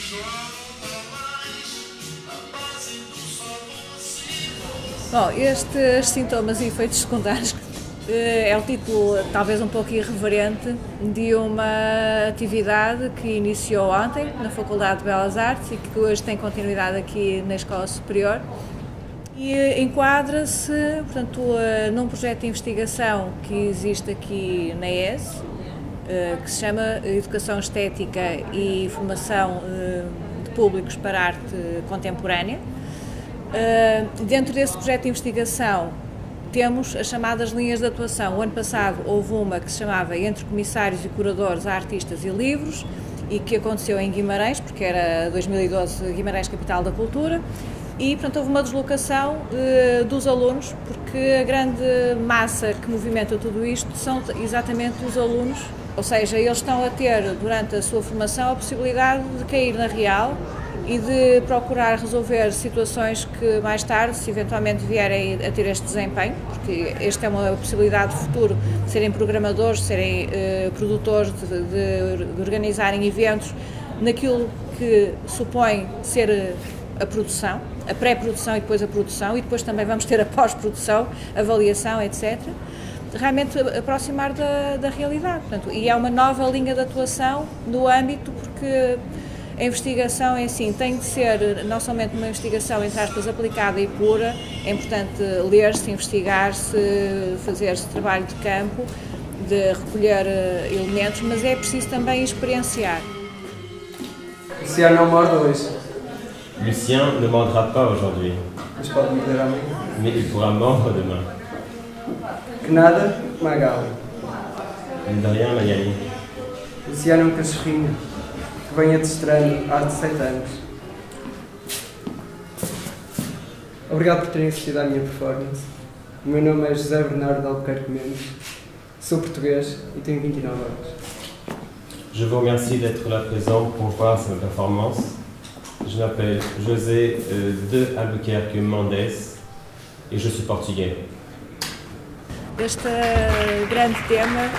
Bom, estes sintomas e efeitos secundários é o título talvez um pouco irreverente de uma atividade que iniciou ontem na Faculdade de Belas Artes e que hoje tem continuidade aqui na Escola Superior e enquadra-se, portanto, num projeto de investigação que existe aqui na ES, que se chama Educação Estética e Formação de Públicos para a Arte Contemporânea. Dentro desse projeto de investigação temos as chamadas linhas de atuação. O ano passado houve uma que se chamava Entre Comissários e Curadores a Artistas e Livros e que aconteceu em Guimarães, porque era 2012 Guimarães Capital da Cultura, e portanto houve uma deslocação dos alunos, porque a grande massa que movimenta tudo isto são exatamente os alunos, ou seja, eles estão a ter durante a sua formação a possibilidade de cair na real e de procurar resolver situações que mais tarde, se eventualmente vierem a ter este desempenho, porque esta é uma possibilidade de futuro, de serem programadores, de serem produtores, de organizarem eventos naquilo que supõe ser a produção, a pré-produção e depois a produção, e depois também vamos ter a pós-produção, avaliação, etc. Realmente aproximar da realidade. Portanto, e é uma nova linha de atuação no âmbito, porque a investigação em si tem de ser não somente uma investigação, entre aspas, aplicada e pura, é importante ler-se, investigar-se, fazer-se trabalho de campo, de recolher elementos, mas é preciso também experienciar. Lucien não morde hoje. Lucien ne mordra pas aujourd'hui, Mas pode morder amanhã. mais il pourra mordre demain. Que nada, Magali. De rien, Magali. Lucien é um cachorrinho que vem adestrando há 17 anos. Obrigado por terem assistido à minha performance. O meu nome é José Bernardo Albuquerque Mendes. Sou português e tenho 29 anos. Je vous remercie d'être là présent pour voir cette performance. Je m'appelle José de Albuquerque Mendes et je suis portugais. Este grande tema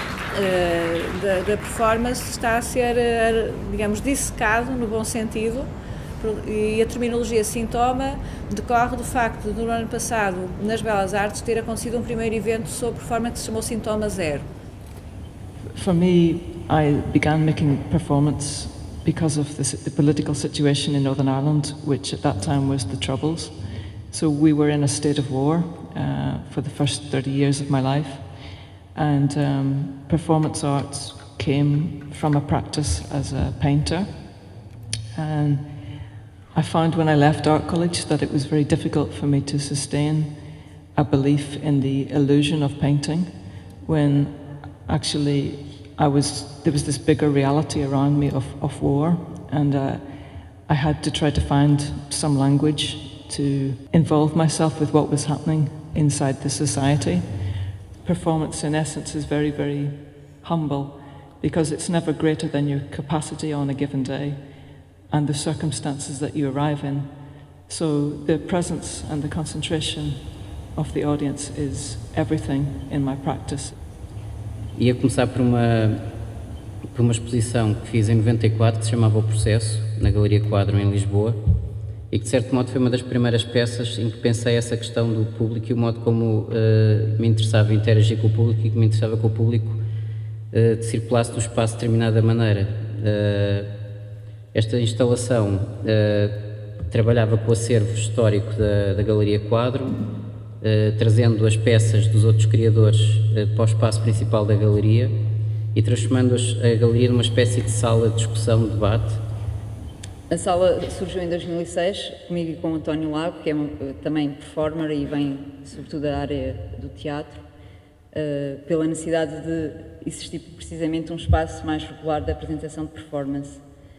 da performance está a ser, digamos, dissecado no bom sentido, e a terminologia sintoma decorre do facto de, no ano passado, nas Belas Artes, ter acontecido um primeiro evento sobre performance que se chamou Sintoma Zero. For me, I began making performance because of the political situation in Northern Ireland, which at that time was the Troubles. So we were in a state of war for the first 30 years of my life, and performance arts came from a practice as a painter. And I found when I left art college that it was very difficult for me to sustain a belief in the illusion of painting when actually there was this bigger reality around me of war, and I had to try to find some language to involve myself with what was happening inside the society. Performance in essence is very, very humble because it's never greater than your capacity on a given day and the circumstances that you arrive in. So the presence and the concentration of the audience is everything in my practice. Ia começar por uma exposição que fiz em 94, que se chamava O Processo, na Galeria Quadro em Lisboa, e que de certo modo foi uma das primeiras peças em que pensei essa questão do público e o modo como me interessava interagir com o público e que me interessava que o público circulasse do espaço de determinada maneira. Esta instalação trabalhava com o acervo histórico da Galeria Quadro, trazendo as peças dos outros criadores para o espaço principal da galeria e transformando a galeria numa espécie de sala de discussão, de debate. A sala surgiu em 2006, comigo e com o António Lago, que é também performer e vem sobretudo da área do teatro, pela necessidade de existir precisamente um espaço mais regular de apresentação de performance.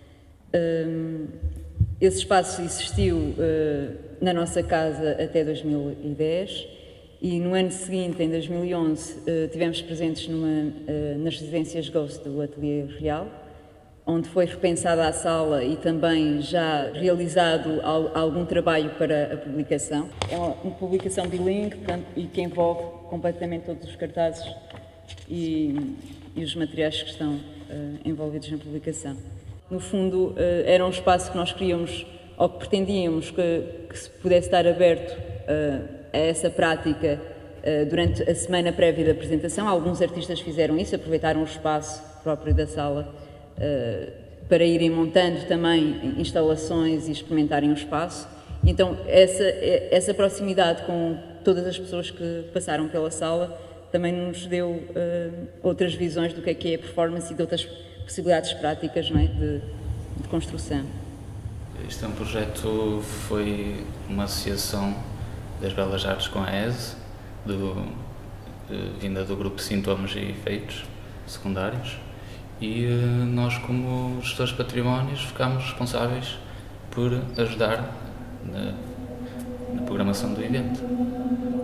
Esse espaço existiu na nossa casa até 2010 e no ano seguinte, em 2011, estivemos presentes nas residências Ghost do Ateliê Real, onde foi repensada a sala e também já realizado algum trabalho para a publicação. É uma publicação bilingue, portanto, e que envolve completamente todos os cartazes e os materiais que estão envolvidos na publicação. No fundo, era um espaço que nós queríamos, ou que pretendíamos que se pudesse estar aberto a essa prática durante a semana prévia da apresentação. Alguns artistas fizeram isso, aproveitaram o espaço próprio da sala para irem montando também instalações e experimentarem o espaço. Então, essa proximidade com todas as pessoas que passaram pela sala também nos deu outras visões do que é a performance e de outras possibilidades práticas, não é, de construção. Este é um projeto, foi uma associação das Belas Artes com a ESE, vinda do grupo de Sintomas e Efeitos Secundários, e nós, como gestores de patrimónios, ficámos responsáveis por ajudar na programação do evento.